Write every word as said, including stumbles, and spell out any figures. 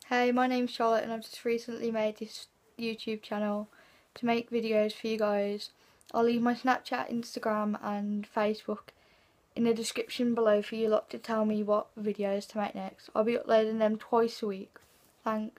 Hey, my name's Charlotte and I've just recently made this YouTube channel to make videos for you guys. I'll leave my Snapchat, Instagram and Facebook in the description below for you lot to tell me what videos to make next. I'll be uploading them twice a week. Thanks.